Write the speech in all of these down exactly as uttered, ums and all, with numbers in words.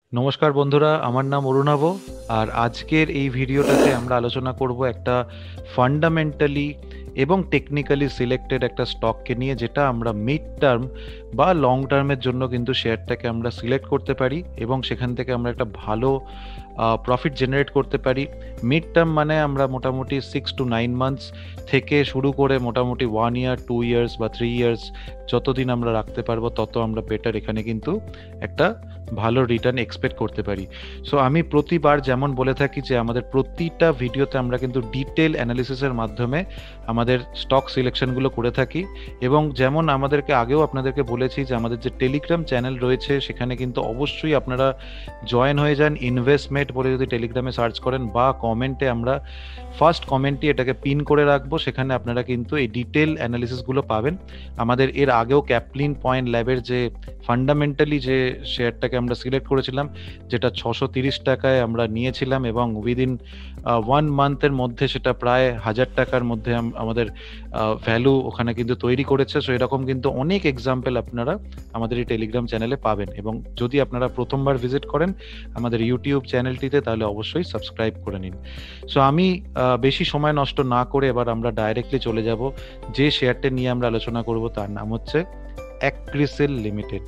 নমস্কার বন্ধুরা, আমার নাম অরুণাভ। আর আজকের এই ভিডিওটাতে আমরা আলোচনা করব একটা ফান্ডামেন্টালি এবং টেকনিক্যালি সিলেক্টেড একটা স্টককে নিয়ে, যেটা আমরা মিড টার্ম বা লং টার্মের জন্য কিন্তু শেয়ারটাকে আমরা সিলেক্ট করতে পারি এবং সেখান থেকে আমরা একটা ভালো প্রফিট জেনারেট করতে পারি। মিড টার্ম মানে আমরা মোটামুটি সিক্স টু নাইন মান্থস থেকে শুরু করে মোটামুটি ওয়ান ইয়ার টু ইয়ার্স বা থ্রি ইয়ার্স যতদিন আমরা রাখতে পারবো তত আমরা বেটার এখানে কিন্তু একটা ভালো রিটার্ন এক্সপেক্ট করতে পারি। সো আমি প্রতিবার যেমন বলে থাকি যে আমাদের প্রতিটা ভিডিওতে আমরা কিন্তু ডিটেল অ্যানালিসিসের মাধ্যমে আমাদের স্টক সিলেকশনগুলো করে থাকি। এবং যেমন আমাদেরকে আগেও আপনাদেরকে বলেছি যে আমাদের যে টেলিগ্রাম চ্যানেল রয়েছে সেখানে কিন্তু অবশ্যই আপনারা জয়েন হয়ে যান। ইনভেস্টমেন্ট বলে যদি টেলিগ্রামে সার্চ করেন বা কমেন্টে, আমরা ফার্স্ট কমেন্টই এটাকে পিন করে রাখবো, সেখানে আপনারা কিন্তু এই ডিটেল অ্যানালিসিসগুলো পাবেন। আমাদের এর আগেও ক্যাপলিন পয়েন্ট ল্যাবের যে ফান্ডামেন্টালি যে শেয়ারটাকে আমরা সিলেক্ট করেছিলাম, যেটা ছশো তিরিশ টাকায় আমরা নিয়েছিলাম এবং উইদিন ওয়ান মান্থের মধ্যে সেটা প্রায় হাজার টাকার মধ্যে আমাদের ভ্যালু ওখানে কিন্তু তৈরি করেছে। সো এরকম কিন্তু অনেক এক্সাম্পল আপনারা আমাদের এই টেলিগ্রাম চ্যানেলে পাবেন। এবং যদি আপনারা প্রথমবার ভিজিট করেন আমাদের ইউটিউব চ্যানেলটিতে, তাহলে অবশ্যই সাবস্ক্রাইব করে নিন। সো আমি বেশি সময় নষ্ট না করে এবার আমরা ডাইরেক্টলি চলে যাব যে শেয়ারটা নিয়ে আমরা আলোচনা করব, তার নাম হচ্ছে অ্যাক্রিসিল লিমিটেড।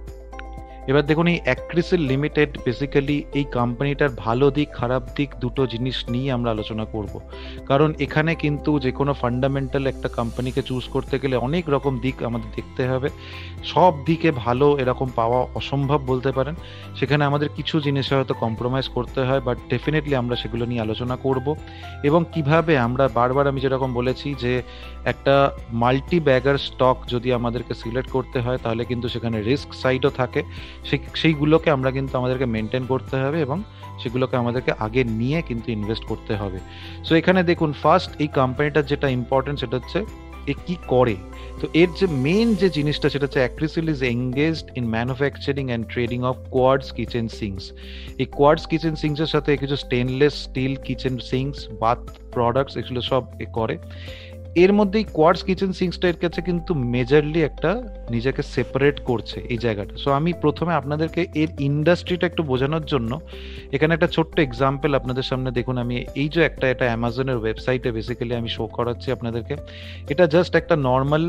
এবার দেখুন, এই অ্যাক্রিসিল লিমিটেড বেসিক্যালি এই কোম্পানিটার ভালো দিক খারাপ দিক দুটো জিনিস নিয়ে আমরা আলোচনা করব। কারণ এখানে কিন্তু যে কোনো ফান্ডামেন্টাল একটা কোম্পানিকে চুজ করতে গেলে অনেক রকম দিক আমাদের দেখতে হবে। সব দিকে ভালো এরকম পাওয়া অসম্ভব বলতে পারেন। সেখানে আমাদের কিছু জিনিসে হয়তো কম্প্রোমাইজ করতে হয়, বাট ডেফিনেটলি আমরা সেগুলো নিয়ে আলোচনা করব। এবং কিভাবে আমরা, বারবার আমি যেরকম বলেছি যে একটা মাল্টি ব্যাগার স্টক যদি আমাদেরকে সিলেক্ট করতে হয় তাহলে কিন্তু সেখানে রিস্ক সাইডও থাকে। সেই সেইগুলোকে আমরা কিন্তু আমাদেরকে মেনটেন করতে হবে এবং সেগুলোকে আমাদেরকে আগে নিয়ে কিন্তু ইনভেস্ট করতে হবে। সো এখানে দেখুন, ফার্স্ট এই কোম্পানিটার যেটা ইম্পর্টেন্ট সেটা হচ্ছে এ কি করে। তো এর যে মেন যে জিনিসটা সেটা হচ্ছে Acrysil is engaged in manufacturing and trading of quartz kitchen sinks. এই কোয়ার্টজ কিচেন সিঙ্কসের সাথে কিছু stainless steel kitchen sinks, bath products, এগুলো সব এ করে। এর মধ্যেই কোয়ার্টজ কিচেন সিঙ্কসটা এর কাছে কিন্তু মেজরলি একটা নিজেকে সেপারেট করছে এই জায়গাটা। সো আমি প্রথমে আপনাদেরকে এর ইন্ডাস্ট্রিটা একটু বোঝানোর জন্য এখানে একটা ছোট্ট এক্সাম্পল আপনাদের সামনে দেখুন। আমি এই যে একটা এটা অ্যামাজনের ওয়েবসাইটে বেসিক্যালি আমি শো করাচ্ছি আপনাদেরকে। এটা জাস্ট একটা নর্মাল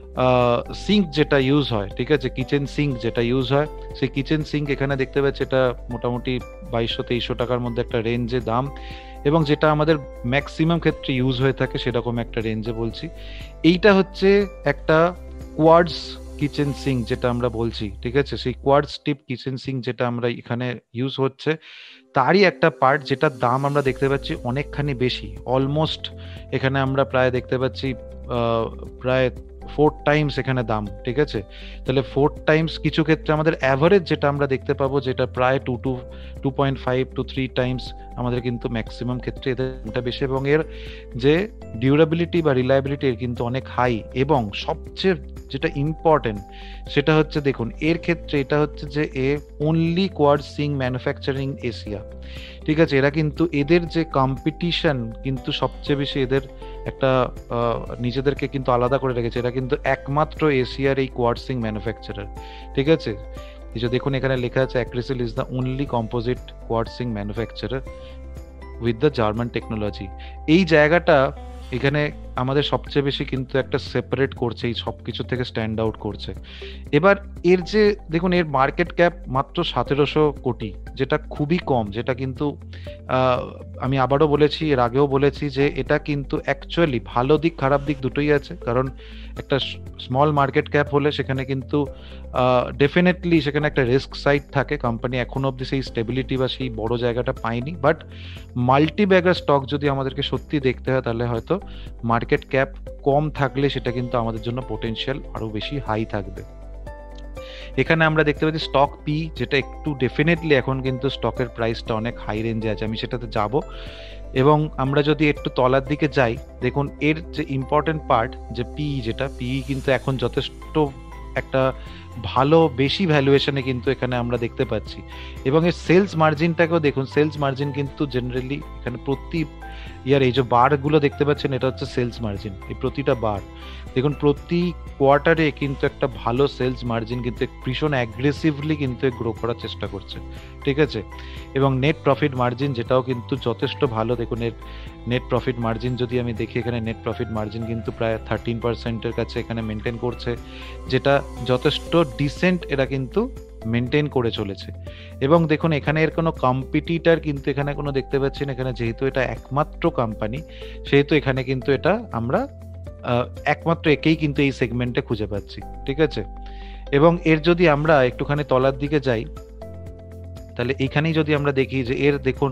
সিঙ্ক যেটা ইউজ হয়, ঠিক আছে, কিচেন সিঙ্ক যেটা ইউজ হয়, সেই কিচেন সিঙ্ক এখানে দেখতে পাচ্ছি এটা মোটামুটি বাইশশো তেইশশো টাকার মধ্যে একটা রেঞ্জে দাম, এবং যেটা আমাদের ম্যাক্সিমাম ক্ষেত্রে ইউজ হয়ে থাকে সেরকম একটা রেঞ্জে বলছি। এইটা হচ্ছে একটা কোয়ার্টজ কিচেন সিঙ্ক যেটা আমরা বলছি, ঠিক আছে। সেই কোয়ার্টজ টিপ কিচেন সিঙ্ক যেটা আমরা এখানে ইউজ হচ্ছে তারই একটা পার্ট, যেটার দাম আমরা দেখতে পাচ্ছি অনেকখানি বেশি। অলমোস্ট এখানে আমরা প্রায় দেখতে পাচ্ছি প্রায় ফোর টাইমস এখানে দাম, ঠিক আছে। তাহলে ফোর টাইমস, কিছু ক্ষেত্রে আমাদের অ্যাভারেজ যেটা আমরা দেখতে পাবো যেটা প্রায় two two two point five to three times আমাদের কিন্তু ম্যাক্সিমাম ক্ষেত্রে এদের দামটা বেশি, এবং এর যে ডিউরেবিলিটি বা রিলায়েবিলিটি এর কিন্তু অনেক হাই। এবং সবচেয়ে যেটা ইম্পর্টেন্ট সেটা হচ্ছে দেখুন, এর ক্ষেত্রে এটা হচ্ছে যে a only quartz sink manufacturing Asia, ঠিক আছে। এরা কিন্তু এদের যে কম্পিটিশন কিন্তু সবচেয়ে বেশি, এদের একটা নিজেদেরকে কিন্তু আলাদা করে রেখেছে। এরা কিন্তু একমাত্র এশিয়ার এই কোয়ার্টজ সিঙ্ক ম্যানুফ্যাকচারার, ঠিক আছে। এই যে দেখুন এখানে লেখা আছে Acrysil is the only composite quartz sink manufacturer with the German technology. এই জায়গাটা এখানে আমাদের সবচেয়ে বেশি কিন্তু একটা সেপারেট করছে, এই সব কিছু থেকে স্ট্যান্ড আউট করছে। এবার এর যে দেখুন, এর মার্কেট ক্যাপ মাত্র সতেরোশো কোটি, যেটা খুবই কম। যেটা কিন্তু আমি আবারও বলেছি, এর আগেও বলেছি যে এটা কিন্তু অ্যাকচুয়ালি ভালো দিক খারাপ দিক দুটোই আছে। কারণ একটা স্মল মার্কেট ক্যাপ হলে সেখানে কিন্তু ডেফিনেটলি সেখানে একটা রিস্ক সাইড থাকে। কোম্পানি এখনো অবধি সেই স্টেবিলিটি বা সেই বড় জায়গাটা পায়নি। বাট মাল্টি ব্যাগার স্টক যদি আমাদেরকে সত্যি দেখতে হয় তাহলে হয়তো মার্কেট ক্যাপ কম থাকলে সেটা কিন্তু আমাদের জন্য পোটেনশিয়াল আরো বেশি হাই থাকবে। এখানে আমরা দেখতে পাচ্ছি স্টক পি, যেটা একটু ডেফিনেটলি এখন কিন্তু স্টকের প্রাইসটা অনেক হাই রেঞ্জে আছে, আমি সেটাতে যাব। এবং আমরা যদি একটু তলার দিকে যাই, দেখুন এর যে ইম্পর্টেন্ট পার্ট যে পি, যেটা পি কিন্তু এখন যথেষ্ট একটা ভালো বেশি ভ্যালুয়েশনে কিন্তু এখানে আমরা দেখতে পাচ্ছি। এবং এর সেলস মার্জিনটাকেও দেখুন, সেলস মার্জিন কিন্তু জেনারেলি এখানে প্রতি ইয়ার এই যে বারগুলো দেখতে পাচ্ছেন এটা হচ্ছে সেলস মার্জিন, এই প্রতিটা বার দেখুন প্রতি কোয়ার্টারে কিন্তু একটা ভালো সেলস মার্জিন কিন্তু ভীষণ অ্যাগ্রেসিভলি কিন্তু গ্রো করার চেষ্টা করছে, ঠিক আছে। এবং নেট প্রফিট মার্জিন যেটাও কিন্তু যথেষ্ট ভালো, দেখুন এর নেট প্রফিট মার্জিন যদি আমি দেখি এখানে নেট প্রফিট মার্জিন কিন্তু প্রায় থার্টিন পার্সেন্টের কাছে এখানে মেনটেন করছে, যেটা যথেষ্ট ডিসেন্ট এরা কিন্তু মেনটেন করে চলেছে। এবং দেখুন এখানে এর কোনো কম্পিটিটার কিন্তু এখানে কোনো দেখতে পাচ্ছি না, এখানে যেহেতু এটা একমাত্র কোম্পানি সেহেতু এখানে কিন্তু এটা আমরা একমাত্র একেই কিন্তু এই সেগমেন্টে খুঁজে পাচ্ছি, ঠিক আছে। এবং এর যদি আমরা একটুখানি তলার দিকে যাই তাহলে এখানেই যদি আমরা দেখি যে এর দেখুন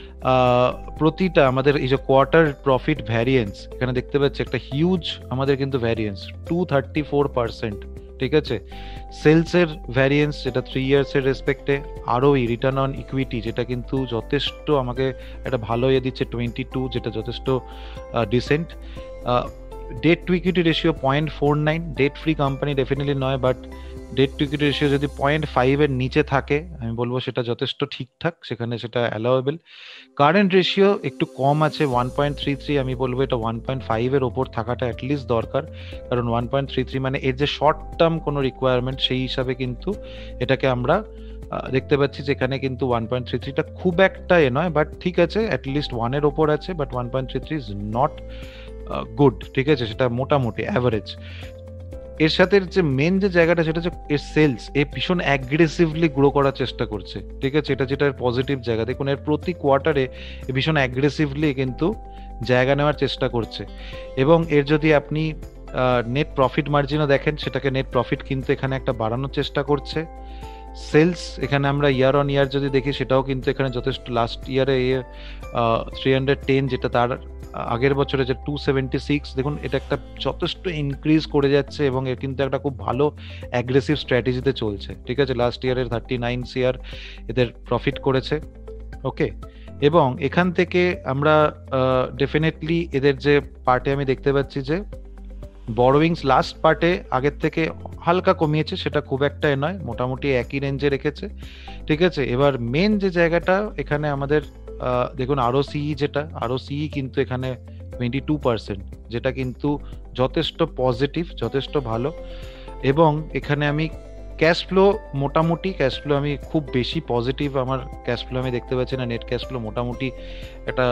প্রতিটা আমাদের এই যে কোয়ার্টার প্রফিট ভ্যারিয়েন্স এখানে দেখতে পাচ্ছি একটা হিউজ আমাদের কিন্তু variance to thirty four percent, ঠিক আছে। সেলসের ভ্যারিয়েন্স যেটা থ্রি ইয়ার্সের রেসপেক্টে, আরও রিটার্ন অন ইকুইটি যেটা কিন্তু যথেষ্ট আমাকে একটা ভালো ইয়ে দিচ্ছে টোয়েন্টি টু, যেটা যথেষ্ট decent. Debt to equity ratio point four nine, debt free company definitely নয়, but debt to equity ratio যদি পয়েন্ট ফাইভের নিচে থাকে আমি বলবো সেটা যথেষ্ট ঠিকঠাক, সেখানে সেটা অ্যালাওয়েবল। কারেন্ট রেশিও একটু কম আছে ওয়ান পয়েন্ট থ্রি থ্রি, আমি বলবো এটা ওয়ান পয়েন্ট ফাইভের ওপর থাকাটা অ্যাটলিস্ট দরকার, কারণ ওয়ান পয়েন্ট থ্রি থ্রি মানে এর যে শর্ট টার্ম কোনো রিকোয়ারমেন্ট সেই হিসাবে কিন্তু এটাকে আমরা দেখতে পাচ্ছি যেখানে কিন্তু ওয়ান পয়েন্ট থ্রি থ্রিটা খুব একটা এ নয়, বাট ঠিক আছে অ্যাটলিস্ট ওয়ানের ওপর আছে, but one point three three is not good, ঠিক আছে, সেটা মোটামুটি অ্যাভারেজ। এর সাথে যে মেন যে জায়গাটা সেটা হচ্ছে এর সেলস, এ ভীষণ অ্যাগ্রেসিভলি গ্রো করার চেষ্টা করছে, ঠিক আছে, এটা যেটা পজিটিভ জায়গা। দেখুন এর প্রতি কোয়ার্টারে ভীষণ অ্যাগ্রেসিভলি কিন্তু জায়গা নেওয়ার চেষ্টা করছে। এবং এর যদি আপনি নেট প্রফিট মার্জিনও দেখেন সেটাকে নেট প্রফিট কিন্তু এখানে একটা বাড়ানোর চেষ্টা করছে। সেলস এখানে আমরা ইয়ার অন ইয়ার যদি দেখি সেটাও কিন্তু এখানে যথেষ্ট, লাস্ট ইয়ারে থ্রি হান্ড্রেড টেন যেটা তার আগের বছরে যে টু সেভেন্টি সিক্স, দেখুন এটা একটা যথেষ্ট ইনক্রিজ করে যাচ্ছে এবং এর কিন্তু একটা খুব ভালো অ্যাগ্রেসিভ স্ট্র্যাটেজিতে চলছে, ঠিক আছে। লাস্ট ইয়ারের থার্টি নাইন সিআর এদের প্রফিট করেছে, ওকে। এবং এখান থেকে আমরা ডেফিনেটলি এদের যে পার্টে আমি দেখতে পাচ্ছি যে বরোয়িংস লাস্ট পার্টে আগের থেকে হালকা কমিয়েছে, সেটা খুব একটা এ নয়, মোটামুটি একই রেঞ্জে রেখেছে, ঠিক আছে। এবার মেন যে জায়গাটা এখানে আমাদের দেখুন আরও সিই, যেটা আরও সিই কিন্তু এখানে টোয়েন্টি টু পার্সেন্ট, যেটা কিন্তু যথেষ্ট পজিটিভ, যথেষ্ট ভালো। এবং এখানে আমি ক্যাশ ফ্লো মোটামুটি ক্যাশ ফ্লো আমি খুব বেশি পজিটিভ আমার ক্যাশ ফ্লো আমি দেখতে পাচ্ছি না, নেট ক্যাশ ফ্লো মোটামুটি একটা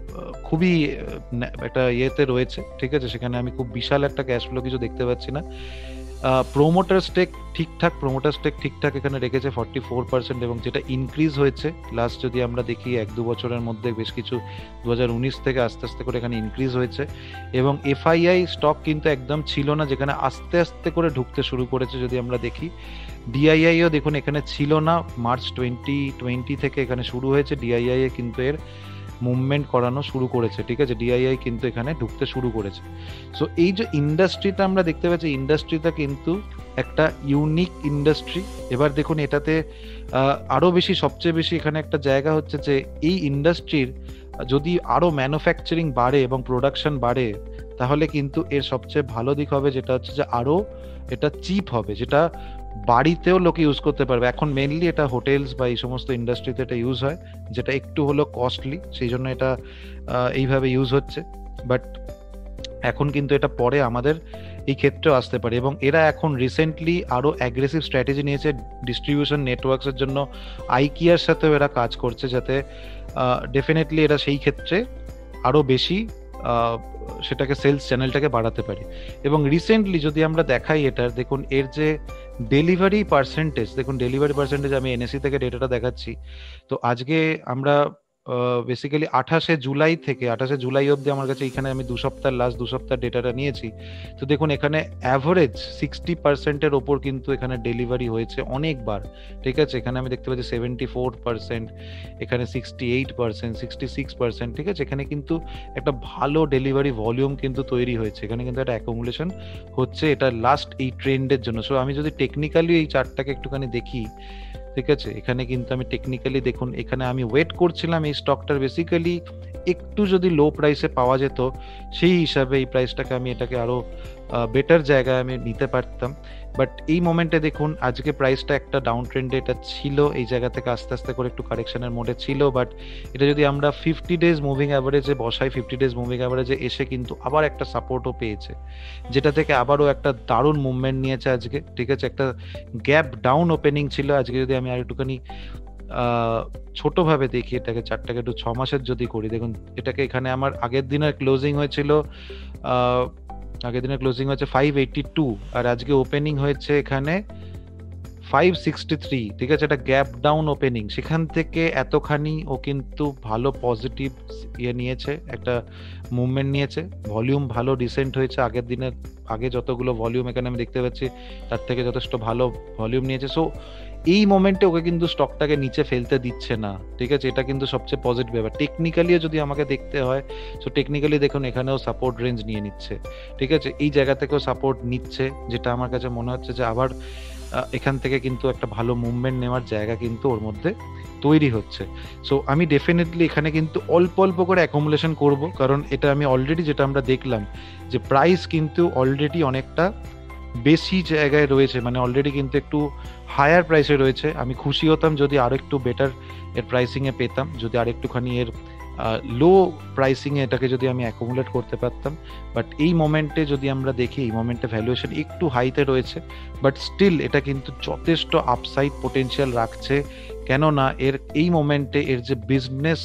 খুবই একটা ইয়েতে রয়েছে, ঠিক আছে, সেখানে আমি খুব বিশাল একটা ক্যাশ ফ্লো কিছু দেখতে পাচ্ছি না। প্রোমোটার স্টেক ঠিকঠাক, প্রোমোটার স্টেক ঠিকঠাক এখানে রেখেছে ফর্টি ফোর পার্সেন্ট, এবং যেটা ইনক্রিজ হয়েছে লাস্ট যদি আমরা দেখি এক দু বছরের মধ্যে বেশ কিছু দু হাজার উনিশ থেকে আস্তে আস্তে করে এখানে ইনক্রিজ হয়েছে। এবং এফআইআই স্টক কিন্তু একদম ছিল না, যেখানে আস্তে আস্তে করে ঢুকতে শুরু করেছে। যদি আমরা দেখি ডিআইআইও দেখুন এখানে ছিল না, মার্চ টোয়েন্টি টোয়েন্টি থেকে এখানে শুরু হয়েছে ডিআইআই এ কিন্তু এর মুভমেন্ট করানো শুরু করেছে, ঠিক আছে, ডিআইআই কিন্তু এখানে ঢুকতে শুরু করেছে। সো এই যে ইন্ডাস্ট্রিটা আমরা দেখতে পাচ্ছি, ইন্ডাস্ট্রিটা কিন্তু একটা ইউনিক ইন্ডাস্ট্রি। এবার দেখুন এটাতে আরো বেশি সবচেয়ে বেশি এখানে একটা জায়গা হচ্ছে যে এই ইন্ডাস্ট্রির যদি আরো ম্যানুফ্যাকচারিং বাড়ে এবং প্রোডাকশন বাড়ে তাহলে কিন্তু এর সবচেয়ে ভালো দিক হবে যেটা হচ্ছে যে আরো এটা চিপ হবে, যেটা বাড়িতেও লোকে ইউজ করতে পারবে। এখন মেনলি এটা হোটেলস বা এই সমস্ত ইন্ডাস্ট্রিতে এটা ইউজ হয়, যেটা একটু হলো কস্টলি, সেই জন্য এটা এইভাবে ইউজ হচ্ছে। বাট এখন কিন্তু এটা পরে আমাদের এই ক্ষেত্রেও আসতে পারে। এবং এরা এখন রিসেন্টলি আরো অ্যাগ্রেসিভ স্ট্র্যাটেজি নিয়েছে ডিস্ট্রিবিউশন নেটওয়ার্কসের জন্য, আইকিয়ার সাথেও এরা কাজ করছে, যাতে ডেফিনেটলি এরা সেই ক্ষেত্রে আরো বেশি সেটাকে সেলস চ্যানেলটাকে বাড়াতে পারি। এবং রিসেন্টলি যদি আমরা দেখাই এটার, দেখুন এর যে ডেলিভারি পার্সেন্টেজ, দেখুন ডেলিভারি পার্সেন্টেজ আমি এনএসসি থেকে ডেটাটা দেখাচ্ছি। তো আজকে আমরা বেসিক্যালি আঠাশে জুলাই থেকে আঠাশে জুলাই অবধি আমার কাছে এখানে আমি দু সপ্তাহ লাস্ট দু সপ্তাহ ডেটাটা নিয়েছি। তো দেখুন এখানে অ্যাভারেজ সিক্সটি পার্সেন্টের ওপর কিন্তু এখানে ডেলিভারি হয়েছে অনেকবার, ঠিক আছে। এখানে আমি দেখতে পাচ্ছি সেভেন্টি ফোর পার্সেন্ট, এখানে sixty eight percent, sixty six percent, ঠিক আছে। এখানে কিন্তু একটা ভালো ডেলিভারি ভলিউম কিন্তু তৈরি হয়েছে, এখানে কিন্তু একটা অ্যাকুমুলেশন হচ্ছে এটা লাস্ট এই ট্রেন্ডের জন্য। সো আমি যদি টেকনিক্যালি এই চার্টটাকে একটুখানি দেখি, ঠিক আছে, এখানে কিন্তু আমি টেকনিক্যালি দেখুন এখানে আমি ওয়েট করছিলাম এই স্টকটার বেসিক্যালি একটু যদি লো প্রাইসে পাওয়া যেত সেই হিসাবে এই প্রাইসটাকে আমি এটাকে আরো বেটার জায়গায় আমি নিতে পারতাম। বাট এই মোমেন্টে দেখুন আজকে প্রাইসটা একটা ডাউন ট্রেন্ডে এটা ছিল, এই জায়গা থেকে আস্তে আস্তে করে একটু কারেকশনের মোডে ছিল। বাট এটা যদি আমরা ফিফটি ডেজ মুভিং অ্যাভারেজে বসাই, ফিফটি ডেজ মুভিং অ্যাভারেজে এসে কিন্তু আবার একটা সাপোর্টও পেয়েছে, যেটা থেকে আবারও একটা দারুণ মুভমেন্ট নিয়েছে আজকে। ঠিক আছে, একটা গ্যাপ ডাউন ওপেনিং ছিল আজকে। যদি আমি আর একটুখানি ছোটভাবে দেখি এটাকে, চারটাকে একটু ছ মাসের যদি করি, দেখুন এটাকে এখানে আমার আগের দিনের ক্লোজিং হয়েছিল আহ আগের দিনের ক্লোজিং হয়েছে ফাইভ এইটটি টু, আর আজকে ওপেনিং হয়েছে এখানে ফাইভ সিক্সটি থ্রি। ঠিক আছে, এটা গ্যাপ ডাউন ওপেনিং, সেখান থেকে এতখানি ও কিন্তু ভালো পজিটিভ ইয়ে নিয়েছে, একটা মুভমেন্ট নিয়েছে, ভলিউম ভালো ডিসেন্ট হয়েছে আগের দিনের, আগে যতগুলো ভলিউম এখানে আমি দেখতে পাচ্ছি তার থেকে যথেষ্ট ভালো ভলিউম নিয়েছে। সো এই মোমেন্টে ওকে কিন্তু স্টকটাকে নিচে ফেলতে দিচ্ছে না। ঠিক আছে, এটা কিন্তু সবচেয়ে পজিটিভ ব্যাপার। টেকনিক্যালিও যদি আমাকে দেখতে হয়, সো টেকনিক্যালি দেখুন এখানেও সাপোর্ট রেঞ্জ নিয়ে নিচ্ছে। ঠিক আছে, এই জায়গা থেকেও সাপোর্ট নিচ্ছে, যেটা আমার কাছে মনে হচ্ছে যে আবার এখান থেকে কিন্তু একটা ভালো মুভমেন্ট নেওয়ার জায়গা কিন্তু ওর মধ্যে তৈরি হচ্ছে। সো আমি ডেফিনেটলি এখানে কিন্তু অল্প অল্প করে অ্যাকুমুলেশন করব, কারণ এটা আমি অলরেডি যেটা আমরা দেখলাম যে প্রাইস কিন্তু অলরেডি অনেকটা বেশি জায়গায় রয়েছে, মানে অলরেডি কিন্তু একটু হায়ার প্রাইসে রয়েছে। আমি খুশি হতাম যদি আরো একটু বেটার এর প্রাইসিংয়ে পেতাম, যদি আর একটুখানি এর লো প্রাইসিংয়ে এটাকে যদি আমি অ্যাকুমুলেট করতে পারতাম। বাট এই মোমেন্টে যদি আমরা দেখি, এই মোমেন্টে ভ্যালুয়েশন একটু হাইতে রয়েছে, বাট স্টিল এটা কিন্তু যথেষ্ট আপসাইড পোটেনশিয়াল রাখছে। কেননা এর এই মোমেন্টে এর যে বিজনেস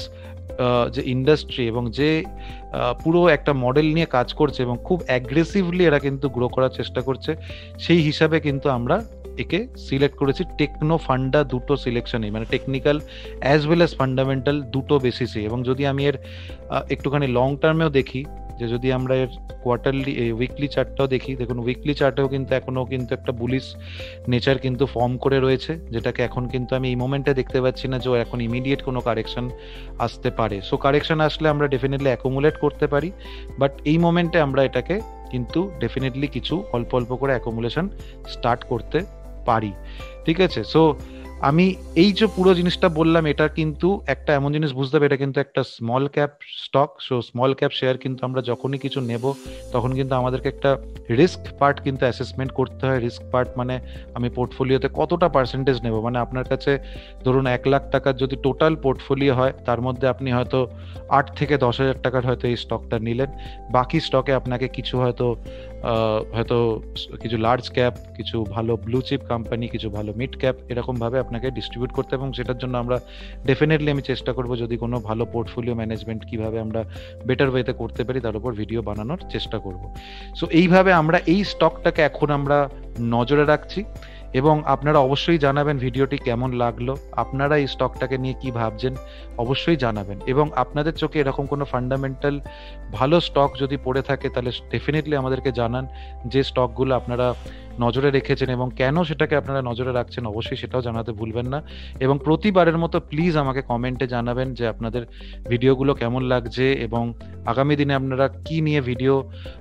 যে ইন্ডাস্ট্রি এবং যে পুরো একটা মডেল নিয়ে কাজ করছে এবং খুব অ্যাগ্রেসিভলি এরা কিন্তু গ্রো করার চেষ্টা করছে, সেই হিসাবে কিন্তু আমরা একে সিলেক্ট করেছি টেকনো ফান্ডা দুটো সিলেকশনে, মানে technical as well as fundamental দুটো বেসিসে। এবং যদি আমি এর একটুখানি লং টার্মেও দেখি, যে যদি আমরা এর কোয়ার্টারলি উইকলি চার্টটাও দেখি, দেখুন উইকলি চার্টেও কিন্তু এখনো কিন্তু একটা বুলিশ নেচার কিন্তু ফর্ম করে রয়েছে, যেটাকে এখন কিন্তু আমি এই মোমেন্টে দেখতে পাচ্ছি না যে এখন ইমিডিয়েট কোনো কারেকশন আসতে পারে। সো কারেকশন আসলে আমরা ডেফিনেটলি অ্যাকুমুলেট করতে পারি, বাট এই মোমেন্টে আমরা এটাকে কিন্তু ডেফিনেটলি কিছু অল্প অল্প করে অ্যাকুমুলেশন স্টার্ট করতে পারি। ঠিক আছে, সো আমি এই যে পুরো জিনিসটা বললাম, এটা কিন্তু একটা এমন জিনিস বুঝতে হবে, এটা কিন্তু একটা small cap stock. So small cap share কিন্তু আমরা যখনই কিছু নেব তখন কিন্তু আমাদেরকে একটা রিস্ক পার্ট কিন্তু অ্যাসেসমেন্ট করতে হয়। রিস্ক পার্ট মানে আমি পোর্টফোলিওতে কতটা পার্সেন্টেজ নেব, মানে আপনার কাছে ধরুন এক লাখ টাকার যদি টোটাল পোর্টফোলিও হয়, তার মধ্যে আপনি হয়তো আট থেকে দশ হাজার টাকার হয়তো এই স্টকটা নিলেন, বাকি স্টকে আপনাকে কিছু হয়তো হয়তো কিছু লার্জ ক্যাপ, কিছু ভালো ব্লু চিপ কোম্পানি, কিছু ভালো মিড ক্যাপ, এরকম ভাবে আপনাকে ডিস্ট্রিবিউট করতে, এবং সেটার জন্য আমরা ডেফিনেটলি আমি চেষ্টা করব যদি কোনো ভালো পোর্টফোলিও ম্যানেজমেন্ট কিভাবে আমরা বেটার ওয়েতে করতে পারি তার উপর ভিডিও বানানোর চেষ্টা করব। সো এইভাবে আমরা এই স্টকটাকে এখন আমরা নজরে রাখছি, এবং আপনারা অবশ্যই জানাবেন ভিডিওটি কেমন লাগলো, আপনারা এই স্টকটাকে নিয়ে কি ভাবছেন অবশ্যই জানাবেন। এবং আপনাদের চোখে এরকম কোনো ফান্ডামেন্টাল ভালো স্টক যদি পড়ে থাকে তাহলে ডেফিনেটলি আমাদেরকে জানান যে স্টকগুলো আপনারা নজরে রেখেছেন এবং কেন সেটাকে আপনারা নজরে রাখছেন, অবশ্যই সেটাও জানাতে ভুলবেন না। এবং প্রতিবারের মতো প্লিজ আমাকে কমেন্টে জানাবেন যে আপনাদের ভিডিওগুলো কেমন লাগছে এবং আগামী দিনে আপনারা কি নিয়ে ভিডিও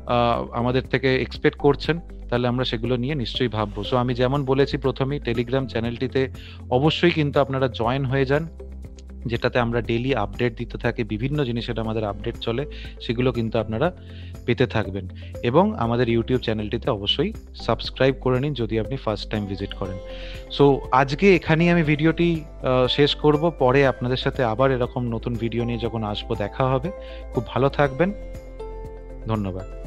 আমাদের থেকে এক্সপেক্ট করছেন, তাহলে আমরা সেগুলো নিয়ে নিশ্চয়ই ভাববো। সো আমি যেমন বলেছি প্রথমেই, টেলিগ্রাম চ্যানেলটিতে অবশ্যই কিন্তু আপনারা জয়েন হয়ে যান, যেটাতে আমরা ডেইলি আপডেট দিতে থাকি, বিভিন্ন জিনিসের আমাদের আপডেট চলে, সেগুলো কিন্তু আপনারা পেতে থাকবেন। এবং আমাদের ইউটিউব চ্যানেলটিতে অবশ্যই সাবস্ক্রাইব করে নিন যদি আপনি ফার্স্ট টাইম ভিজিট করেন। সো আজকে এখানেই আমি ভিডিওটি শেষ করব, পরে আপনাদের সাথে আবার এরকম নতুন ভিডিও নিয়ে যখন আসবো দেখা হবে। খুব ভালো থাকবেন, ধন্যবাদ।